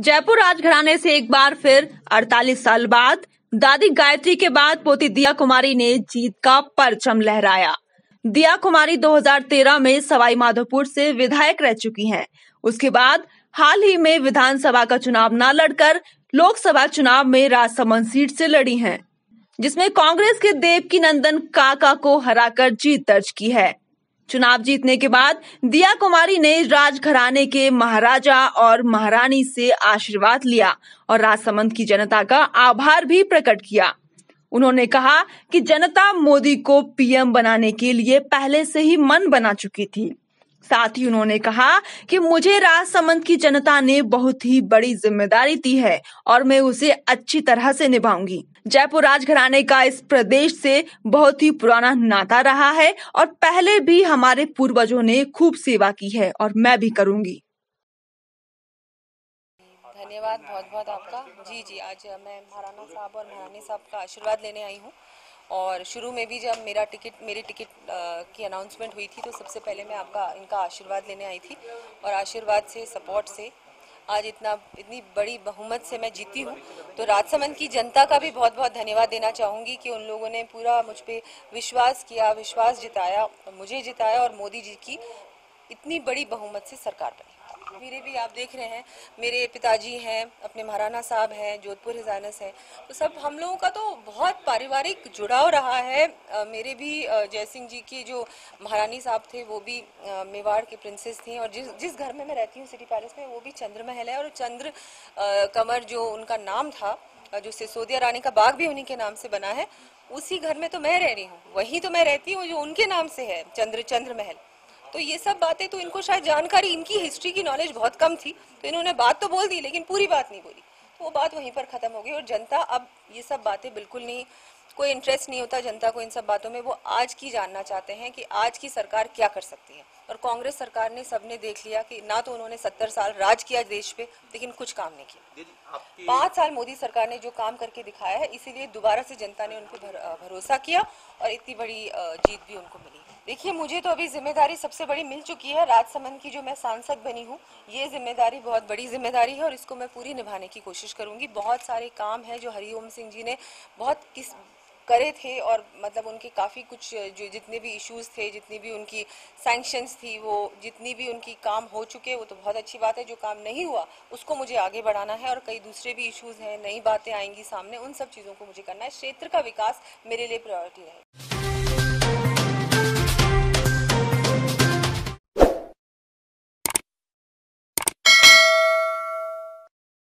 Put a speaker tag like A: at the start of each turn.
A: जयपुर राजघराने से एक बार फिर 48 साल बाद दादी गायत्री के बाद पोती दिया कुमारी ने जीत का परचम लहराया। दिया कुमारी 2013 में सवाई माधोपुर से विधायक रह चुकी हैं। उसके बाद हाल ही में विधानसभा का चुनाव न लड़कर लोकसभा चुनाव में राजसमंद सीट से लड़ी हैं, जिसमें कांग्रेस के देवकी नंदन काका को हराकर जीत दर्ज की है। चुनाव जीतने के बाद दिया कुमारी ने राजघराने के महाराजा और महारानी से आशीर्वाद लिया और राजसमंद की जनता का आभार भी प्रकट किया। उन्होंने कहा कि जनता मोदी को पीएम बनाने के लिए पहले से ही मन बना चुकी थी। साथ ही उन्होंने कहा कि मुझे राजसमंद की जनता ने बहुत ही बड़ी जिम्मेदारी दी है और मैं उसे अच्छी तरह से निभाऊंगी। जयपुर राजघराने का इस प्रदेश से बहुत ही पुराना नाता रहा है और पहले भी हमारे पूर्वजों ने खूब सेवा की है और मैं भी करूंगी।
B: धन्यवाद बहुत बहुत आपका। जी आज मैं महाराणा साहब और महारानी साहब का आशीर्वाद लेने आई हूँ। और शुरू में भी जब मेरी टिकट की अनाउंसमेंट हुई थी तो सबसे पहले मैं इनका आशीर्वाद लेने आई थी और आशीर्वाद से, सपोर्ट से आज इतनी बड़ी बहुमत से मैं जीती हूँ। तो राजसमंद की जनता का भी बहुत बहुत धन्यवाद देना चाहूँगी कि उन लोगों ने पूरा मुझ पर विश्वास किया, विश्वास जिताया, मुझे जिताया और मोदी जी की इतनी बड़ी बहुमत से सरकार बनी। मेरे भी आप देख रहे हैं, मेरे पिताजी हैं, अपने महाराणा साहब हैं, जोधपुर हिजानस हैं, तो सब हम लोगों का तो बहुत पारिवारिक जुड़ाव रहा है। मेरे भी जय सिंह जी की जो महारानी साहब थे वो भी मेवाड़ के प्रिंसेस थी और जिस घर में मैं रहती हूँ सिटी पैलेस में, वो भी चंद्र महल है और चंद्र कमर जो उनका नाम था, जो सिसोदिया रानी का बाग भी उन्हीं के नाम से बना है, उसी घर में तो मैं रह रही हूँ, वही तो मैं रहती हूँ जो उनके नाम से है, चंद्र महल। तो ये सब बातें तो इनको शायद जानकारी, इनकी हिस्ट्री की नॉलेज बहुत कम थी, तो इन्होंने बात तो बोल दी लेकिन पूरी बात नहीं बोली, तो वो बात वहीं पर खत्म हो गई। और जनता अब ये सब बातें बिल्कुल नहीं, कोई इंटरेस्ट नहीं होता जनता को इन सब बातों में। वो आज की जानना चाहते हैं कि आज की सरकार क्या कर सकती है। और कांग्रेस सरकार ने सबने देख लिया कि ना तो उन्होंने 70 साल राज किया देश पे, लेकिन कुछ काम नहीं किया। 5 साल मोदी सरकार ने जो काम करके दिखाया है, इसीलिए दोबारा से जनता ने उन पर भरोसा किया और इतनी बड़ी जीत भी उनको मिली। देखिए, मुझे तो अभी जिम्मेदारी सबसे बड़ी मिल चुकी है, राजसमंद की जो मैं सांसद बनी हूँ, ये जिम्मेदारी बहुत बड़ी जिम्मेदारी है और इसको मैं पूरी निभाने की कोशिश करूंगी। बहुत सारे काम है जो हरिओम सिंह जी ने बहुत करे थे और मतलब उनके काफ़ी कुछ जो जितने भी इश्यूज थे, जितनी भी उनकी सैंक्शंस थी, वो जितनी भी उनकी काम हो चुके, वो तो बहुत अच्छी बात है। जो काम नहीं हुआ उसको मुझे आगे बढ़ाना है और कई दूसरे भी इश्यूज हैं, नई बातें आएंगी सामने, उन सब चीज़ों को मुझे करना है। क्षेत्र का विकास मेरे लिए प्रायोरिटी रहेगी।